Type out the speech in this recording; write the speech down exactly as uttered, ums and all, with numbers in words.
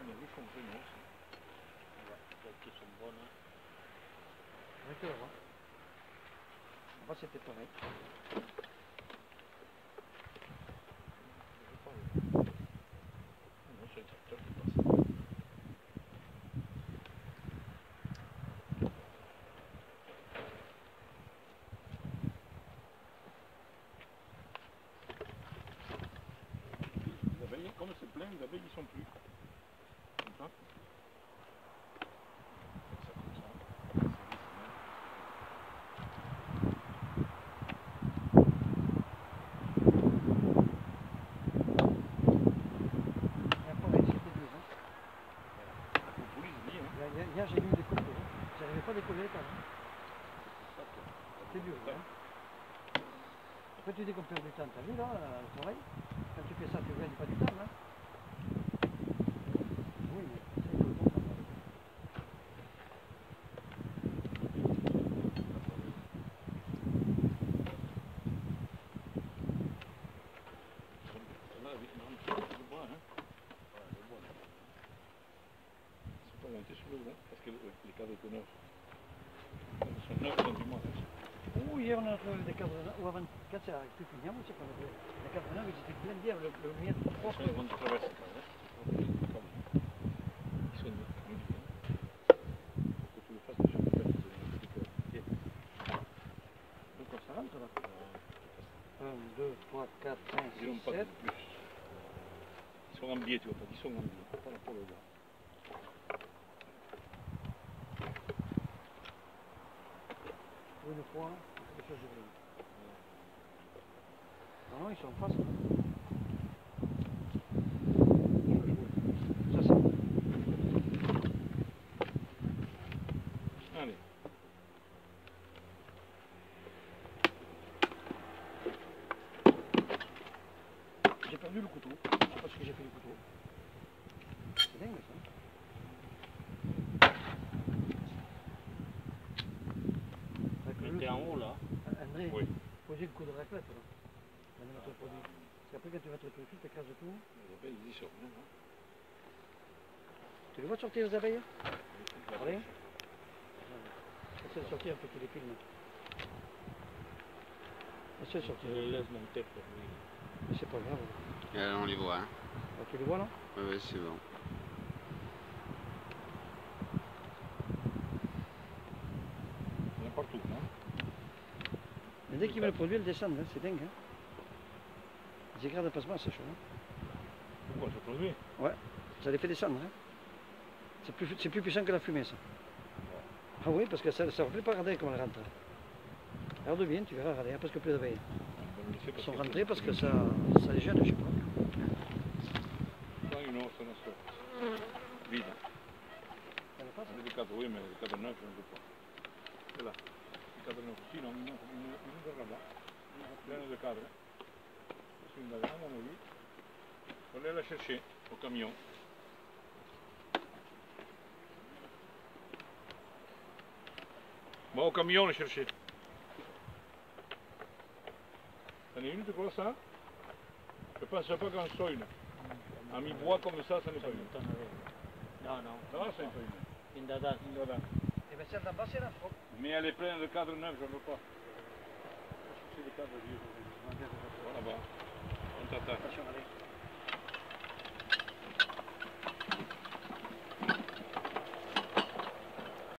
les rues sont très aussi. Ouais, celles qui sont bonnes. On va voir. Là-bas c'était pareil. Non, c'est le tracteur qui passe. Les abeilles, comme c'est plein, les abeilles ils sont plus. Comme ça. Ça comme ça. Hier j'ai vu des coupes, hein. J'arrivais pas à décoller quand même. C'est dur, hein. Après tu dis qu'on perd du temps, t'as vu là, le travail? Quand tu fais ça, tu gagnes pas du temps là. Oui, mais c'est tout le temps. Là, avec ma le bois, hein. Ouais, le bois. Ils sont pas montés sur le bois, parce que les cadres de neuf. Ils sont neufs dans du mois. Oh, hier on a trouvé des cadres neufs, ou avant, quand ça a pu finir, c'est qu'on a trouvé les cadres neufs, ils étaient pleins d'hier, le, le mien est propre. Ils sont en traverse, ils sont nus. Que tu le fasses déjà, tu fais Donc ça rentre là. un, deux, trois, quatre, cinq, ils n'ont six, pas de sept. plus. Ils sont en biais, tu vois pas, ils sont en biais, par rapport au bois. Une fois, quelque chose de vrai. Non, non, ils sont en face. Ça c'est. Allez. J'ai perdu le couteau, parce que j'ai fait le couteau. C'est dingue ça. Mettez en haut là. André, Oui. posez le coup de raclette là. Dans notre produit. Parce qu'après quand tu vas te le truc, tu écrases tout. Les abeilles, ils y sortent, non? Tu les vois sortir les abeilles? La Allez. Essaye de sortir un peu tous les films. Essaye de sortir. Je les laisse monter pour lui. Mais c'est pas grave. Et là, on les voit, hein. Ah, tu les vois là? Oui, oui, c'est bon. Il y en a partout, non? Mais dès qu'ils veulent le produit, ils descendent, hein. C'est dingue. Hein. Ils écrasent pas mal, c'est chaud. Hein. Pourquoi ça produit? Ouais, ça les fait descendre. Hein. C'est plus, plus puissant que la fumée, ça. Ah oui, parce que ça ne fait pas regarder comme elle rentre. Regarde bien, tu verras, regarde, il n'y a presque plus d'abeilles. Ils sont rentrés parce que ça, ça les gêne, je sais pas. Pas une autre, ça ne sort. Vide. Ça ne passe? Les cadres, oui, mais les cadres neufs, je ne veux pas. Voilà. Les cadres neufs aussi, non, non, non, non, là-bas. Plein de cadres. C'est une bagarre, à mon avis. Il faut aller la chercher au camion. Bon, au camion, la chercher. T'en es une, tu crois ça? Je pense pas qu'en soit une. À mi-bois comme ça, ça n'est pas une. Non, non. Non, c'est pas une. Une dada. Une dada. Et bien celle d'en bas, c'est la propre. Mais elle est pleine de cadres neufs, je ne veux pas. C'est des cadres vieux. Voilà, bas. On t'attaque. Attention, allez.